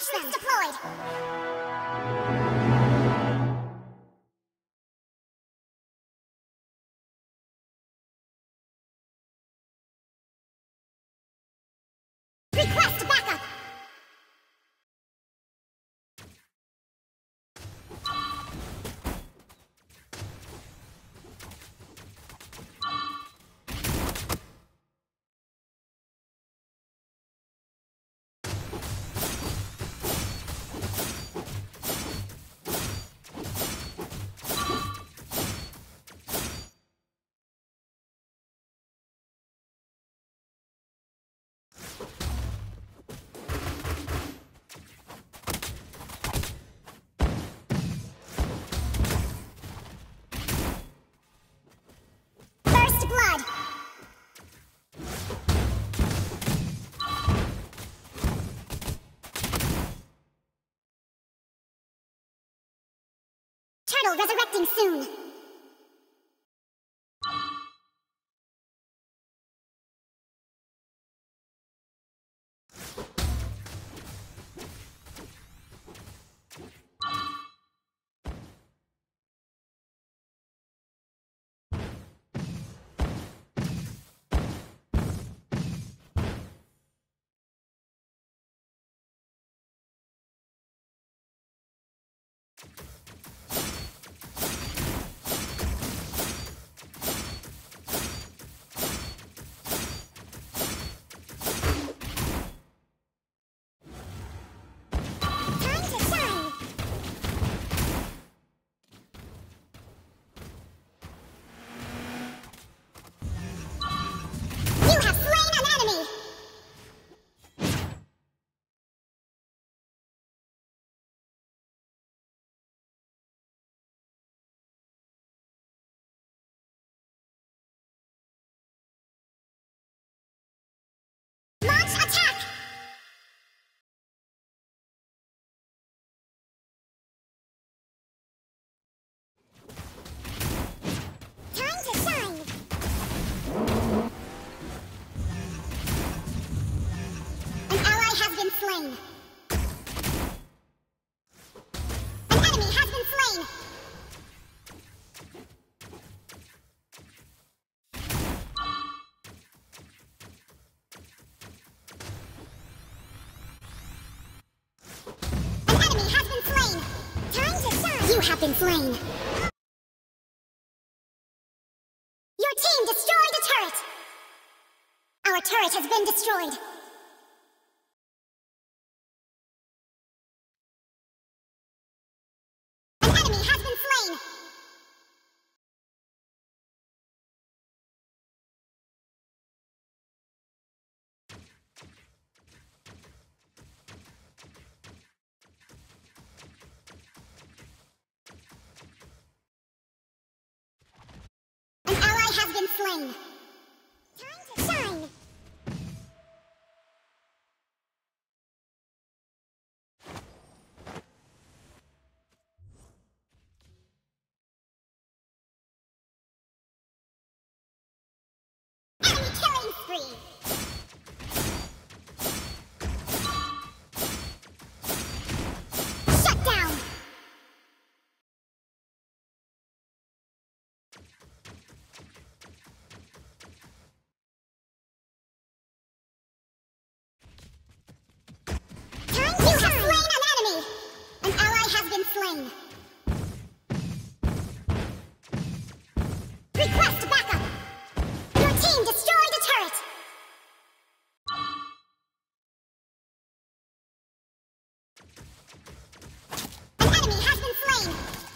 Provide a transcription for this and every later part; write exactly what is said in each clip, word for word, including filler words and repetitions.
them. Deployed. Request backup. Blood. Turtle resurrecting soon. Slain. An enemy has been slain. An enemy has been slain. Time to shine. You have been slain. Your team destroyed a turret. Our turret has been destroyed. Has been slain. Time to shine. Enemy killing spree. Shut down. Slain. Request backup. Your team destroyed a turret. An enemy has been slain.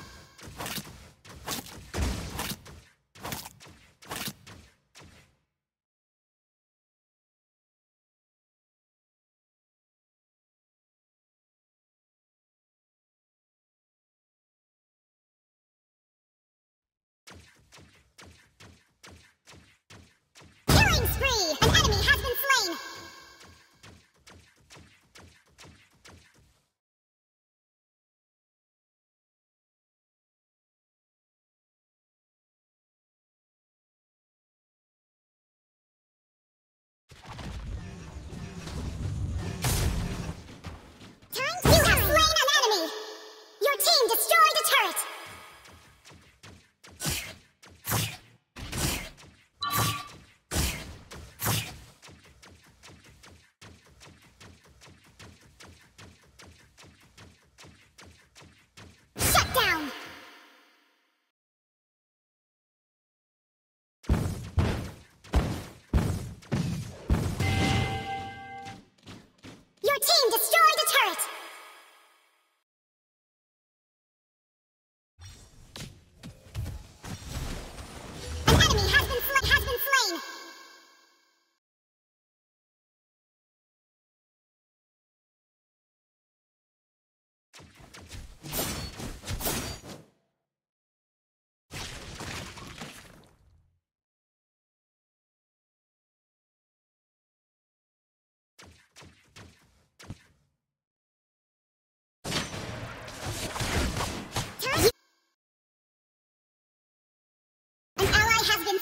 Killing spree! An enemy has been slain! Time to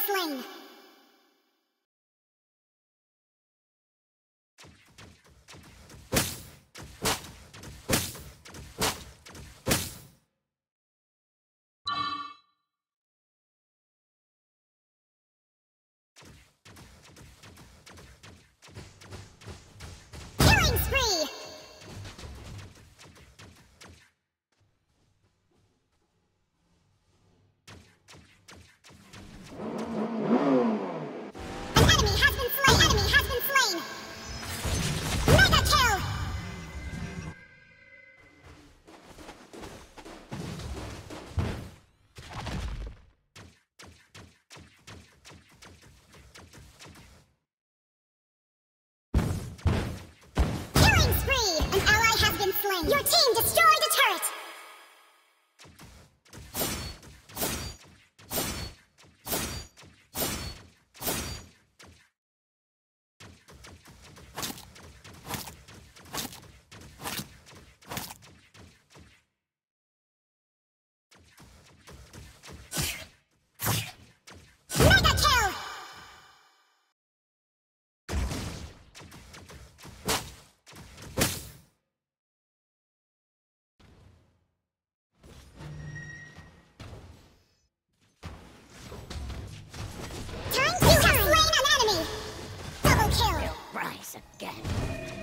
slain. Killing spree! An enemy has been slain! Enemy has been slain! Mega kill! Killing spree! An ally has been slain. Your team destroyed a turret! Mega kill! Time to you have slain an enemy! Double kill! Rise again.